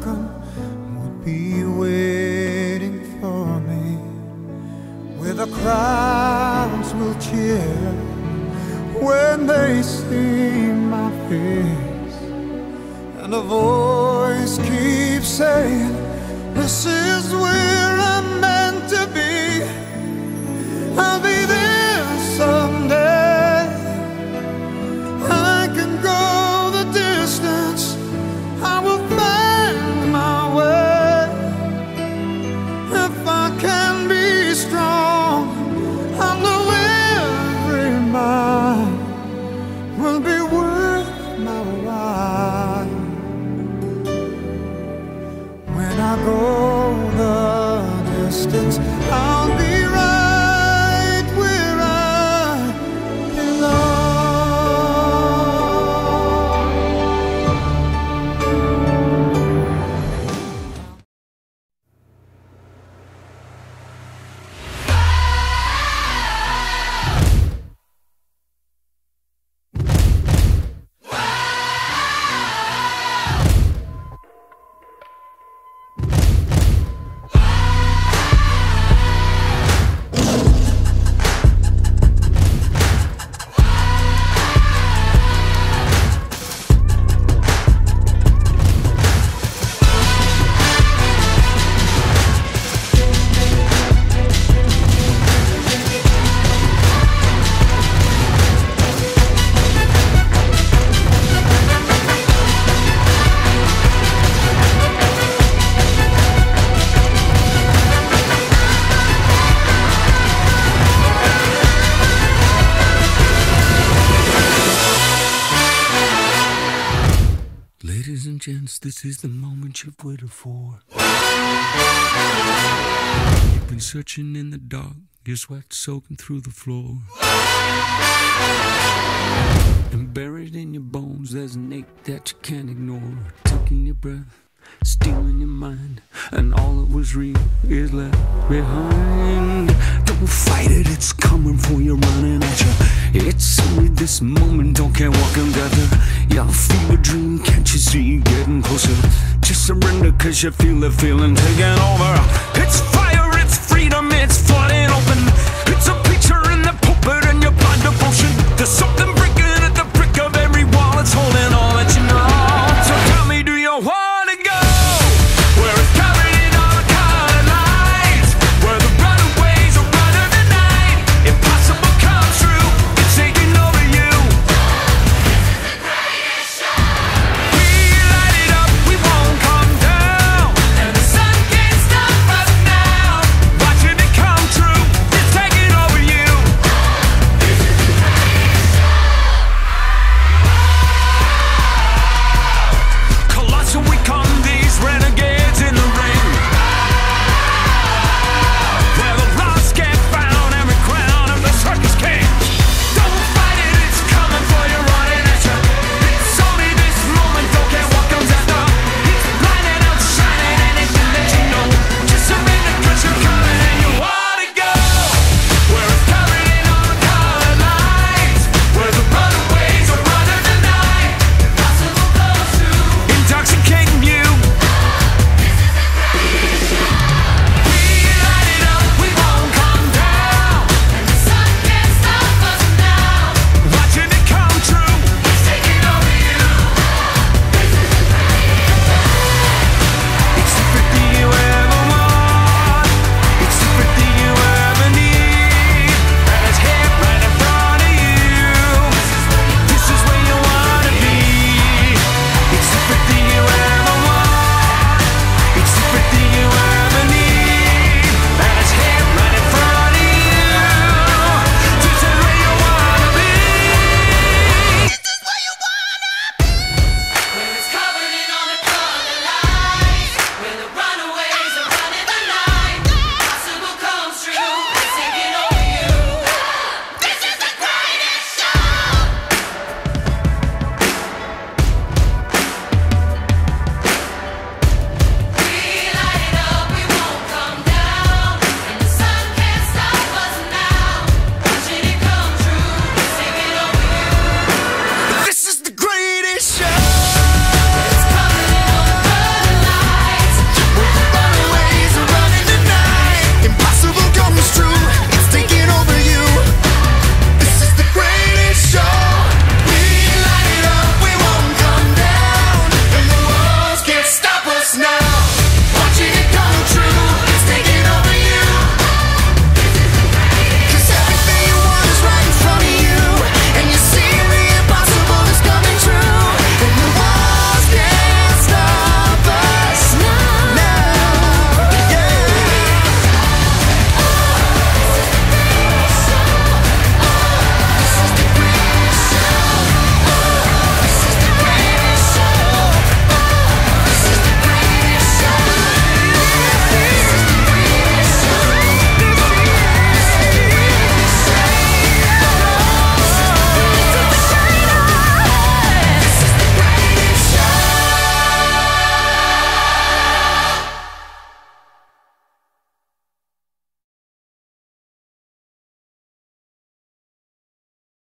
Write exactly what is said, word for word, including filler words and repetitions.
welcome would be waiting for me, where the crowds will cheer when they see my face, and a voice keeps saying, this is where I'm meant to be. I'll be there someday. I can go the distance, I will find my way. If I can be strong, I'll know every mile will be worth my while. When I go the distance, I'll be right where I belong. Ladies and gents, this is the moment you've waited for. You've been searching in the dark, your sweat soaking through the floor. And buried in your bones, there's an ache that you can't ignore. Taking your breath, stealing your mind, and all that was real is left behind. Don't fight it, it's coming for you, running at you. It's only this moment, don't care what can gather. You feel a dream, can't you see it getting closer? Just surrender cause you feel the feeling taking over. It's fire, it's freedom, it's flooding open. It's a picture in the pulpit and your blind devotion. There's something